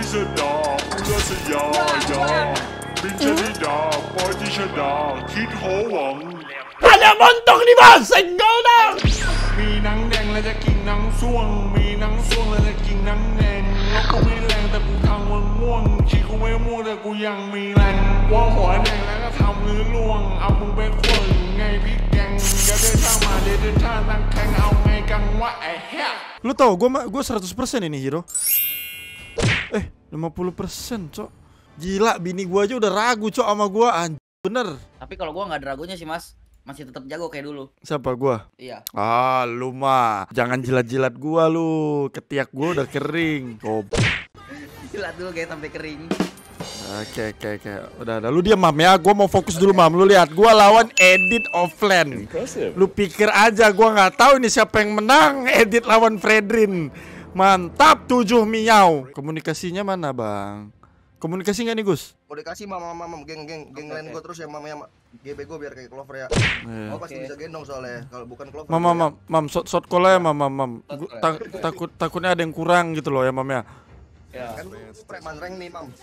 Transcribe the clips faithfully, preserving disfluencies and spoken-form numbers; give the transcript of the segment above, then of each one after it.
sedap, udah sejaya. Mencerita, pasti sedap, hit hoang. Ada montok nih bos, senggol dong. มีหนังแดงและจะกินหนังส่วงมีหนังส่วงและจะกินหนังแดงแล้วกูไม่แรงแต่กูทำมันม่วงชีกูไม่ม่วงแต่กูยังมีแรงว่าหัวแดงแล้วก็ทำลื้อล่วงเอามึงไปขวนไงพี่แกงอย่าเดินทางมาเดินทางตั้งแข่งเอาไงกังวะไอ้เหี้ย Lu tau gue gue seratus persen ini hero. Eh lima puluh persen cok. Gila bini gue aja udah ragu cok sama gue, anjir bener. Tapi kalau gue nggak ada ragunya sih mas, masih tetap jago kayak dulu. Siapa gua? Iya. Ah, lu mah jangan jilat-jilat gua lu. Ketiak gua udah kering. Kop. Jilat dulu kayak sampai kering. Oke, oke, oke. Udah, udah. Lu diam, Mam ya. Gua mau fokus dulu, Mam. Lu lihat, gua lawan Edit offline. Lu pikir aja gua nggak tahu ini siapa yang menang. Edit lawan Fredrin. Mantap, tujuh miau. Komunikasinya mana, Bang? Komunikasi nggak nih, Gus? Komunikasi mama mama geng geng geng lain gue terus ya mama ya G B gue biar kayak Clover ya. Yeah. Oh pasti bisa gendong soalnya kalau bukan Clover. Mam, mam, mam, mam, shot, shot call ya, mam, mam, mam. Gua ta takut takutnya ada yang kurang gitu loh ya, mam ya. Ya. Kan lu preman rank nih, Mam.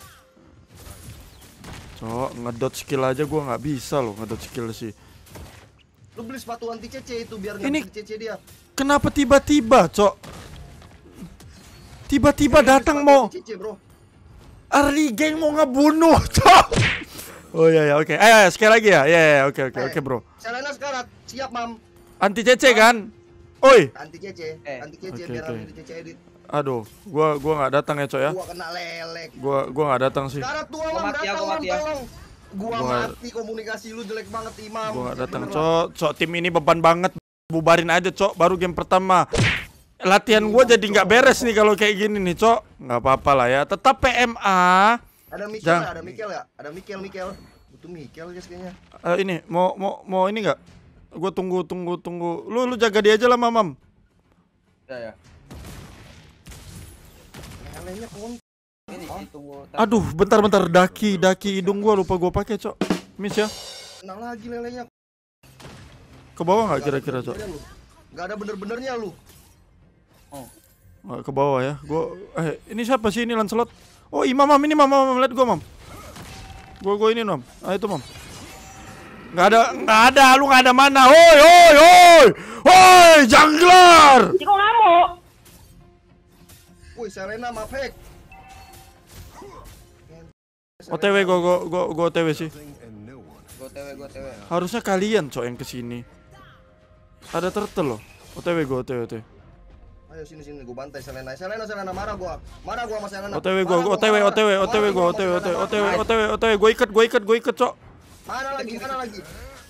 Cok, ngedot skill aja gua nggak bisa loh ngedot skill sih. Lu beli sepatu anti C C itu biar Ini- nggak C C dia. Kenapa tiba-tiba, Cok? Tiba-tiba datang mau C C, Bro. early gang mau ngebunuh, Cok. Oh iya ya, oke. Ayo, ayo sekali lagi ya. Iya, iya, oke, oke, Eh, oke, Bro. Selena sekarang siap, Mam. Anti C C kan? Oi. Anti C C, Eh. anti C C Oke, biar oke. anti C C edit. Aduh, gua gua nggak datang ya, Cok ya. Gua kena lelek. Gua gua nggak datang sih. Sekarang tua, Gua Mam, mati ya, datang, gua Mam, mati ya. tolong. Gua Gua- mati, komunikasi lu jelek banget, Imam. Gua nggak datang, Bener, Cok. Cok, tim ini beban banget. Bubarin aja, Cok. Baru game pertama. Latihan gua jadi nggak beres nih kalau kayak gini nih, Cok. Nggak apa-apa lah ya. Tetap P M A. Ada Mikel, Jang. ya? Ada Mikel ya? Ada Mikel, Mikel. Butuh Mikel guys kayaknya. Eh, ini mau mau mau ini nggak? Gue tunggu tunggu tunggu. Lu lu jaga dia aja lah, Mamam. Ya ya. Lelenya kon. Ini sih tunggu. Aduh, bentar-bentar, daki daki hidung gua lupa gua pakai, Cok. Miss ya. Kena lagi lelenya. Ke bawah nggak Nggak ada kira-kira, Cok? bener-benernya lu. Nggak ada bener-benernya lu. Oh. Nggak ke bawah ya. Gua eh ini siapa sih ini Lancelot? Oh, Imam, Mam, ini Mam, Mam, lihat gua, Mam. Gua gua ini, Mam. Ah, itu, Mam. Nggak ada, nggak ada, lu nggak ada mana. Hoi, hoi, hoi. Hoi, jungler. Kok ngamuk? Woi, Selena mapek. O T W gua gua gua gua O T W sih. Gua T W, gua T W. Harusnya kalian, Cok, yang kesini. Ada turtle loh. O T W gua, O T W, O T W. Ayo sini sini gua bantai Selena. Selena Selena marah gua. Marah gua sama Selena. O T W gua, gua O T W, O T W, O T W gua, O T W, O T W, O T W, O T W, O T W, gua ikut, gua ikut, gua ikut, Cok. Mana lagi? Mana lagi?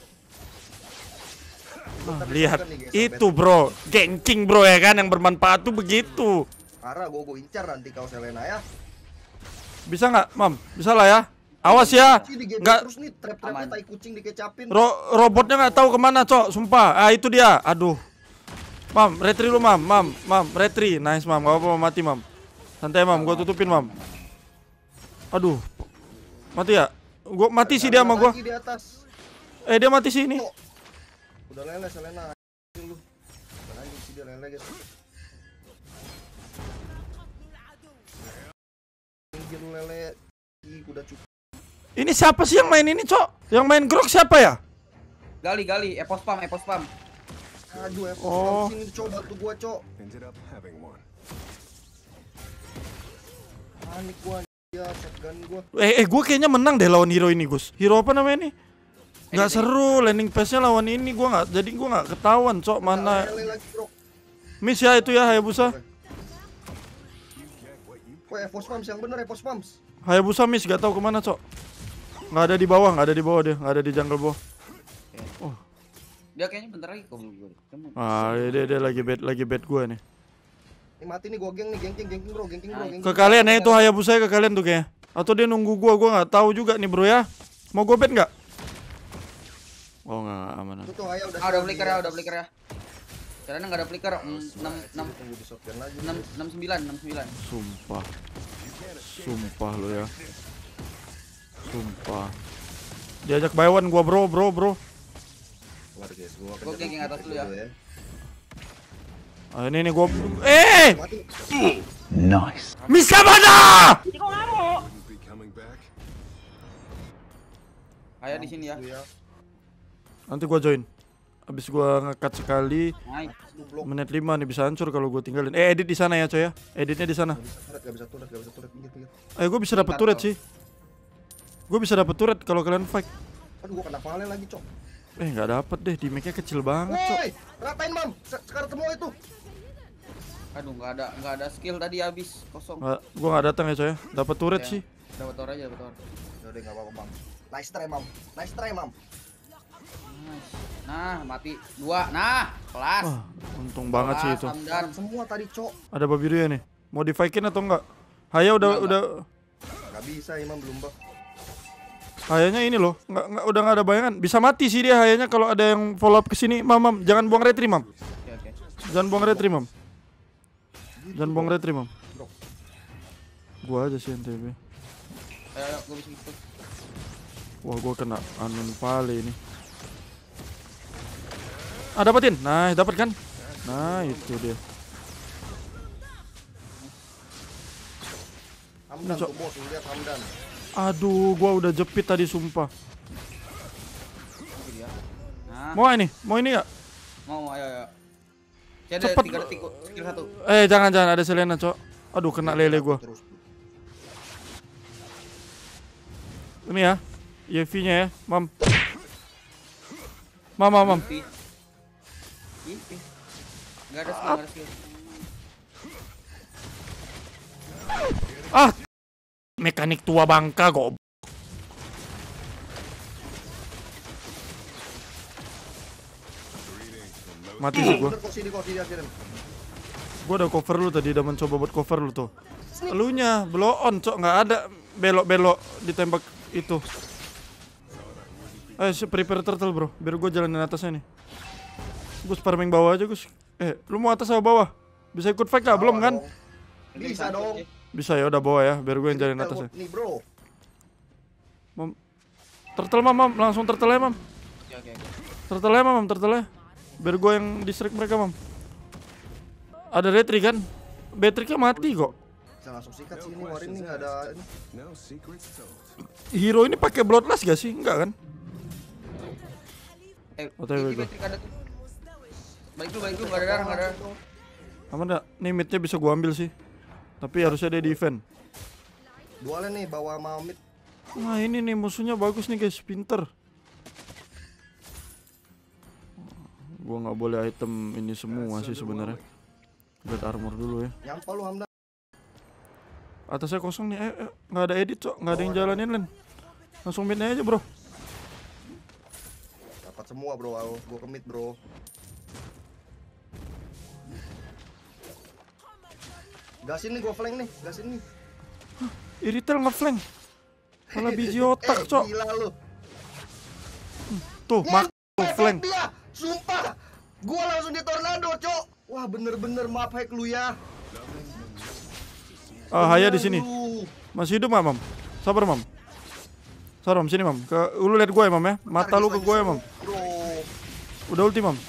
Ah, lihat itu, Bro. Gengking, Bro, ya kan, yang bermanfaat tuh begitu. Marah gua gua incar nanti kau Selena ya. Bisa nggak, Mam? Bisa lah ya. Awas ya. Kucing di G B Nggak, terus nih trap-trapnya tai kucing dikecapin. ro robotnya nggak tahu kemana, Cok. Sumpah. Ah, itu dia. Aduh. Mam, retri lu, Mam. Mam, Mam, retri. Nice, Mam. Gak apa-apa, mati, Mam. Santai, Mam. Gua tutupin, Mam. Aduh. Mati ya? Gua mati sih dia sama gua. Lagi di atas. Eh, dia mati sih ini. Udah lele Selena. Lu. Anjing sih dia lele guys. Anjir lu lele. Ih, udah cukup. Ini siapa sih yang main ini, Cok? Yang main grok siapa ya? Gali gali, epos spam, epos spam. Aduh, ya, Oh. sini coba tuh gua, Cok. Panik gua, ya, shotgun gua. Eh, eh, gue kayaknya menang deh lawan hero ini, Gus. Hero apa namanya nih? Nggak seru, landing pass-nya lawan ini. Gua nggak, jadi gua nggak ketahuan, Cok, mana. Lele lagi, bro. Miss ya itu ya, Hayabusa. Woi, Evos Pumps yang bener, Evos Pumps. Hayabusa miss, gak tahu kemana, Cok. Nggak ada di bawah, nggak ada di bawah dia, nggak ada di jungle bawah. Oh, Dia kayaknya bentar lagi kok belum gua. ah dia dia lagi bad, lagi bad gue nih. Ini mati nih gua geng nih, gengking, gengking bro, gengking bro, gengking. Ke kalian ya itu Hayabusa ya, ke kalian tuh kayaknya. Atau dia nunggu gua, gua nggak tahu juga nih, Bro ya. Mau gue bed nggak? Oh nggak, aman. Itu tuh Haya udah. Ah, udah flicker ya, udah flicker ya. Karena nggak ada flicker. enam enam Tunggu di shotgun lagi. enam enam sembilan enam sembilan. Sumpah. Sumpah lo ya. Sumpah. Diajak buy one gua, Bro, Bro, Bro. Keluar guys, gua Gua gengking atas dulu ya. Ah, ini nih gua. Eh! Mati. Miss mana? Kok Ayo di sini ya. Ya. Nanti gua join. Abis gua ngekat sekali. Nice. Menit lima nih bisa hancur kalau gua tinggalin. Eh edit di sana ya coy ya. Editnya di sana. Gak bisa turret, gak bisa turret, gak bisa turret, pinggir, pinggir. Eh gua bisa dapat turret sih. Gua bisa dapat turret kalau kalian fight. Aduh gua kena palen lagi, Cok. Eh nggak dapet deh, damage-nya kecil banget cok. Woi, ratain, Mam. Se- Sekarang semua itu. Aduh, nggak ada nggak ada skill tadi habis kosong. Nggak, gua nggak datang ya coy ya. Dapat turret Ya, sih. Dapat tor aja, dapat tor. Udah deh, gak apa-apa, Mam. Nice try, Mam. Nice try, Mam. Nice. Nah, mati dua. Nah, kelas. Wah, untung banget sih itu. Dan Semua tadi, Cok. Ada babi ya nih. Mau di fight-in atau enggak? Haya udah Enggak, udah Gak bisa, Imam belum bak. Hayanya ini loh, nggak, nggak udah nggak ada bayangan. Bisa mati sih dia hayanya kalau ada yang follow up ke sini. Mam, mam, jangan buang retri, Mam. oke oke. Jangan buang retri, Mam. Jangan buang retri, Mam. Gua aja sih N T B. Ayo, ayo, gua bisa ikut. Wah, gua kena anun pale ini. Ah, dapetin. Nah, dapat kan? Nah, itu dia. Hamdan Cok. tuh, bos. Lihat Hamdan. Aduh, gua udah jepit tadi sumpah. Ini dia. Nah, Mau ini? Mau ini ya? mau mau ayo ayo. Ada Cepet. tiga detik kok, skill satu. Eh, jangan jangan ada Selena, Cok. Aduh, kena lele gua. Terus. Ini ya. Y V-nya ya, Mam. Mam, mam, mam. Ih, ih. Nggak ada skill, nggak ada skill. Ah, mekanik tua bangka kok. Mati sih gua. Bener kok, sini kok, sini akhirnya. Gua udah cover lu tadi, udah mencoba buat cover lu tuh. Elunya blow on, cok, nggak ada belok-belok ditembak itu. Ayo, prepare turtle, bro. Biar gua jalanin atasnya nih. Gus farming bawah aja, Gus. Eh, lu mau atas atau bawah? Bisa ikut fight gak? Belum kan? Bisa dong. Bisa ya, udah bawah ya, biar gue yang jalanin atasnya. Nih, bro. Mam. Turtle, mam, mam, langsung turtle ya, mam. Oke oke oke. Turtle ya, mam, turtle ya. Biar gue yang distract mereka, mam. Ada retri kan? Batriknya mati kok. Bisa langsung sikat sih ini, Warin nih nggak ada ini. Hero ini pakai bloodlust gak sih? Enggak kan? Eh, O T W ini gua. Patrick ada tuh. Balik dulu, balik dulu, nggak ada darah, nggak ada darah. Aman enggak? Nih midnya bisa gua ambil sih. Tapi harusnya dia defend. Dualnya nih bawa sama mid. Nah, ini nih musuhnya bagus nih, guys, pinter. Gua nggak boleh item ini semua sih sebenarnya. Buat armor dulu ya. Nyampah lu, Hamdan. Atasnya kosong nih, eh, eh, nggak ada edit, cok, nggak ada yang jalanin Len. Langsung midnya aja, bro. Dapat semua, bro. Aku gua ke mid, bro. Gasin nih, gua flank nih. Gasin nih. Iritel ngeflank. Malah biji otak, Eh, cok. gila lu. Tuh, mak Ngeflank flank. dia. Sumpah. Gua langsung di tornado, cok. Wah, bener-bener maaf hack lu ya. Ah, Haya di sini. Lu. Masih hidup nggak, Mam? Sabar, Mam. Sabar, Mam, sini, Mam. Ke lu lihat gue ya, Mam ya. Mata lu ke gue ya, Mam. Bro. Udah ulti, Mam.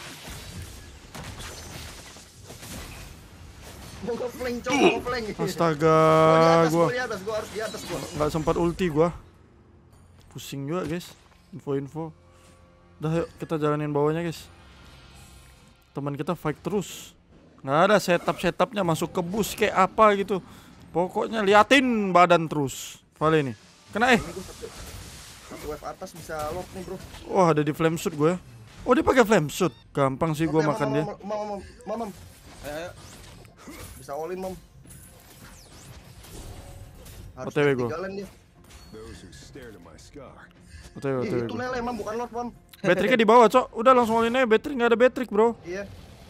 Gua ngeflank, cok. Gua ngeflank. Astaga, Gua gua di atas, gua harus di atas, gua. nggak sempat ulti gua. Pusing juga, guys. Info-info. Udah, yuk kita jalanin bawahnya, guys. Teman kita fight terus. Nggak ada setup-setupnya masuk ke bus kayak apa gitu. Pokoknya liatin badan terus. Vale ini. Kena eh. Ini gua satu, satu wave atas bisa lock nih, bro. Wah, ada di flame shoot gue. Oh, dia pakai flame shoot. Gampang sih gua Oke, makan mam, dia. mam, mam, mam, mam, mam. Ayo ayo. Bisa all in, mam. Harus O T W gua. ketinggalan dia. O T W, O T W Ih, itu gua. lele, mam, bukan lord, mam. Batriknya di bawah, cok. Udah langsung all in aja. Batrik nggak ada batrik, bro. Iya.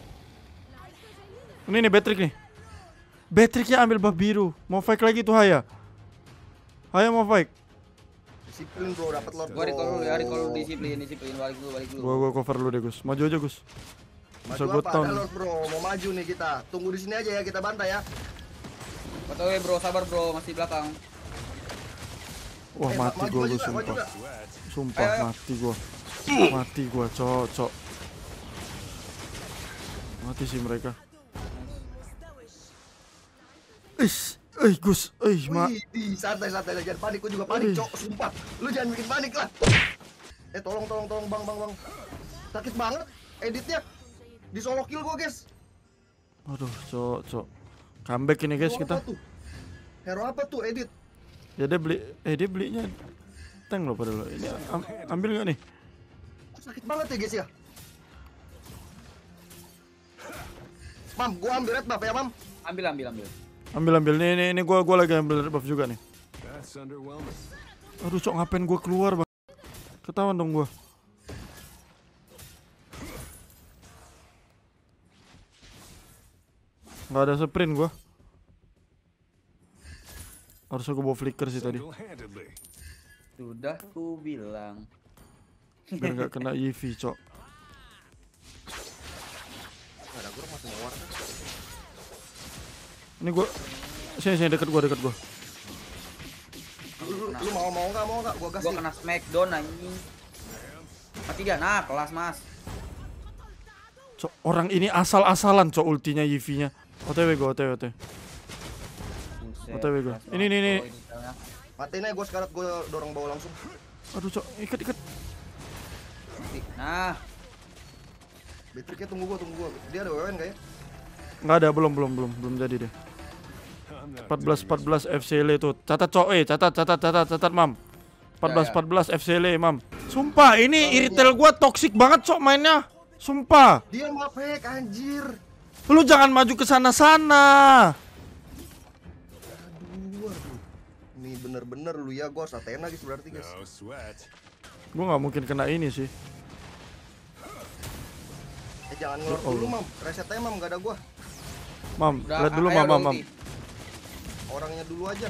Ini nih batrik nih. Batriknya ambil buff biru. Mau fight lagi tuh Haya. Haya mau fight. Disiplin, bro, dapat lord, Gua bro. recall dulu ya, recall dulu, disiplin, disiplin, balik dulu, balik dulu. Gua gua cover lu deh, Gus. Maju aja, Gus. Bisa Maju gua apa? tahun. Ada lord, bro. Mau maju nih kita. Tunggu di sini aja ya, kita bantai ya. O T W bro, sabar bro, masih belakang. Wah, Eh, mati maju, gua, maju Gus, juga, maju sumpah. juga. Sumpah Ayo, ayo. mati gua. Mati gua, cok, cok. Mati sih mereka. Ih, eh Gus, eh ma. Wih, di santai-santai aja, jangan panik, gua juga panik, Wih. cok, sumpah. Lu jangan bikin panik lah. Eh tolong tolong tolong bang bang bang. Sakit banget editnya. Di solo kill gua guys. Aduh, cok, cok. Comeback ini guys Hero kita. apa tuh? Hero apa tuh edit? Ya dia beli, eh dia belinya tank loh padahal. Ini am, ambil nggak nih? Sakit banget ya guys ya. Mam, gua ambil red buff ya mam. Ambil ambil ambil. Ambil ambil nih ini ini gua gua lagi ambil red buff juga nih. Aduh, cok ngapain gua keluar bang? Ketahuan dong gua. Nggak ada sprint gua. Harusnya gua bawa flicker sih tadi. Sudah ku bilang. Biar nggak kena E V, cok. Ada gua masih mawar. Ini gua sini sini dekat gua dekat gua. Lu, lu mau mau nggak mau nggak? Gua gas Gua nih. kena smackdown anjing. Mati dia. Nah, kelas Mas. Cok, orang ini asal-asalan cok ultinya E V-nya. O T W gua, O T W, O T W. Buset, O T W gua. kelas Ini, ini, ini. banget. Oh, misalnya. Matiin aja gua sekarang gua dorong bawah langsung. Aduh, cok, ikat ikat. Nah, Beatrixnya tunggu gua tunggu gua. Dia ada W W N nggak ya? Nggak ada, belum belum belum belum jadi deh. empat belas empat belas F C L itu. Catat cok, eh catat catat catat catat mam. empat belas empat belas F C L mam. Sumpah ini Iritel gua toksik banget cok mainnya. Sumpah. Dia mapek anjir. Lu jangan maju ke sana-sana. Aduh, aduh. Ini bener-bener lu ya, gua harus Athena guys berarti guys. Gua nggak mungkin kena ini sih. Eh jangan ngelor Oh. dulu mam, reset aja mam, gak ada gua. Mam, udah, lihat dulu ayo mam ada mam mam. ulti. Orangnya dulu aja.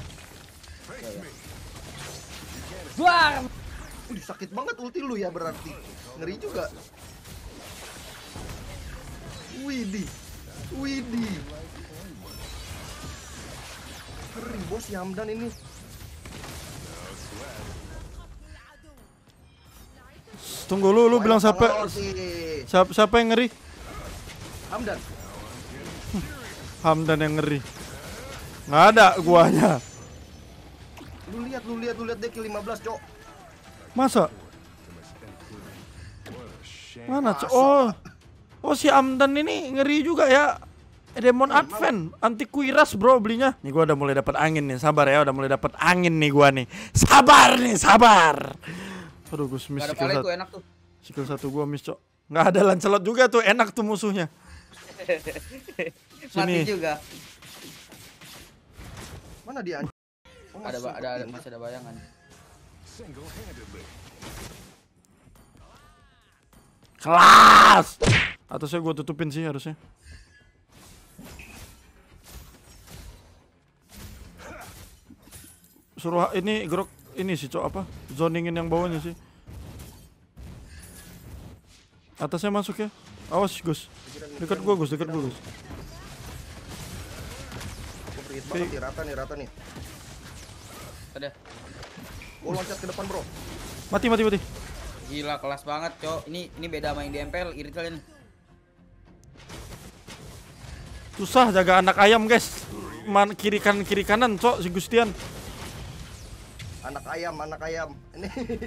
Duar. Udah sakit banget ulti lu ya berarti. Ngeri juga. Widih. Widih. Ngeri bos Yamdan ini. Tunggu lu lu bilang siapa Ngelor sih. siapa, siapa yang ngeri? Hamdan. Hamdan yang ngeri. Nggak ada guanya. Lu lihat, lu lihat, lu lihat dia kill lima belas, Cok. Masa? Mana cok? Oh, oh si Hamdan ini ngeri juga ya. Demon Advent anti kuiras bro belinya. Nih gua udah mulai dapat angin nih, sabar ya, udah mulai dapat angin nih gua nih. Sabar nih, sabar. Aduh, gue miss Gak ada skill pala satu. itu enak tuh. Skill satu gua miss cok. Nggak ada Lancelot juga tuh, enak tuh musuhnya. Mati Sini. juga. Mana dia? Oh, Ada masuk ba- ada, ada ini. masih ada bayangan. Kelas. Atasnya gua tutupin sih harusnya. Suruh ini grok ini sih cok apa? Zoningin yang bawahnya sih. Atasnya masuk ya. Awas Gus. Dekat gua Gus, dekat gua Gus. Gua berit banget nih, rata nih, rata nih. Ada. Gua loncat ke depan, bro. Mati mati mati. Gila kelas banget, Cok. Ini ini beda main di M P L, Iritel ini. Susah jaga anak ayam guys. Man, kiri kanan kiri kanan cok si Gustian. Anak ayam, anak ayam. Ini.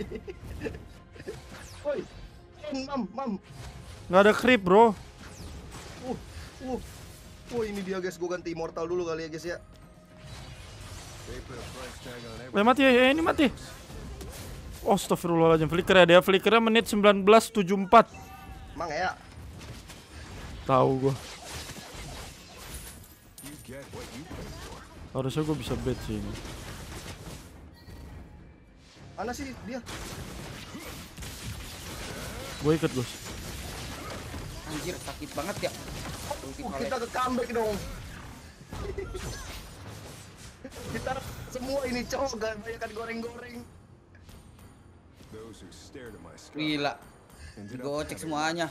Woi. Mam, mam. Nggak ada creep bro. Uh, uh. Oh, ini dia guys, gua ganti immortal dulu kali ya guys ya. Eh mati ya, ini mati. Oh, astagfirullahaladzim. Flicker ya dia, flickernya menit sembilan belas tujuh puluh empat. Emang ya? Tahu gua. Harusnya gua bisa bet sih ini. Mana sih dia? Gua ikat Gus. Anjir, sakit banget ya. Ulti Uh, pala. kita ke comeback dong. Kita semua ini cowok gak banyakan goreng-goreng. Gila. Digocek semuanya.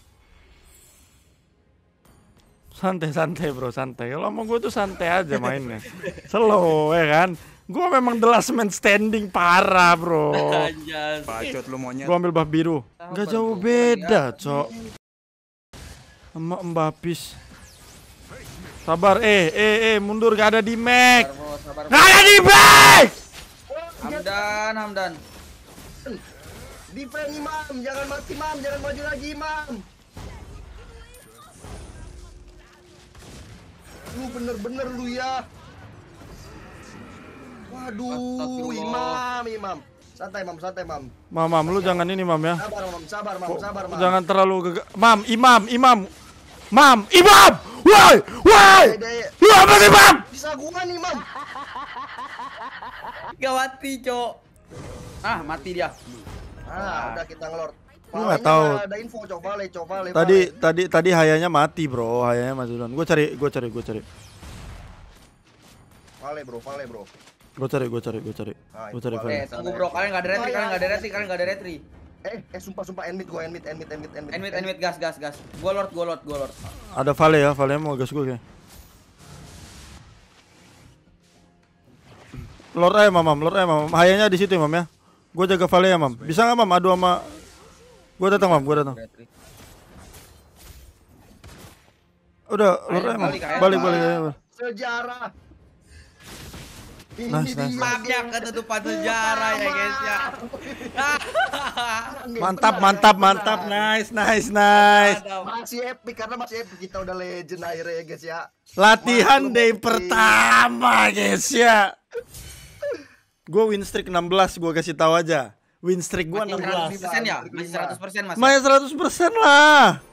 Santai santai bro, santai. Kalau mau gua tuh santai aja mainnya. Slow ya kan. Gua memang the last man standing parah bro. Anjas. Bacot lu monyet. Gua ambil buff biru. Gak jauh beda cok. Emak Mbapis. Sabar eh eh eh mundur, gak ada di Mac. Sabar, bro, sabar, bro. Gak ada di Mac. Hamdan, Hamdan. Defend Imam, jangan mati Imam, jangan maju lagi Imam. Lu bener-bener lu ya. Waduh, Astagfirullah. Imam, Imam. Santai Mam, santai Mam. Mam, mam, lu jangan ini Mam ya. Sabar Mam, sabar Mam, sabar Mam. Jangan terlalu gega- Mam, Imam, Imam. Mam, Imam. Woi, woi. Lu apa sih, Mam? Bisa gua nih Mam. Gak mati, Cok. Ah, mati dia. Ah, udah kita ngelor. Lu nggak tahu. Ada info, coba le, coba le. Tadi tadi tadi hayanya mati, Bro. Hayanya mati duluan. Gua cari, gua cari, gua cari. Vale bro, vale bro. Gua cari, gua cari, gua cari. Ah, Gua cari itu Vale. Eh, tunggu bro, kalian gak ada retri, kalian gak ada retri, kalian gak ada retri. Eh, eh sumpah sumpah end mid gua, end mid, end mid, end mid, end mid. Enmit, enmit, gas, gas, gas. Gua lord, gua lord, gua lord. Ada Vale ya, Vale mau gas gua kayak. Lord aja Mam, Mam. Lord aja Mam. Hayanya di situ ya, Mam ya. Gua jaga Vale ya, Mam. Bisa enggak Mam adu sama gua datang, Mam. Gua datang. Retri. Udah, Lord aja, Mam. Balik, Kak, ya. Balik, balik ya. Sejarah. Ini Nice, dia nice. Maafnya game. ketutupan sejarah ya guys ya. Mantap, mantap, mantap. Nice, nice, nice. Masih epic karena masih epic, kita udah legend akhirnya ya guys ya. Latihan Mantap, day epic. pertama, guys ya. Gue win streak enam belas, gue kasih tahu aja. Win streak gue Masih enam seratus belas. persen ya? Masih seratus persen mas. Main seratus persen lah.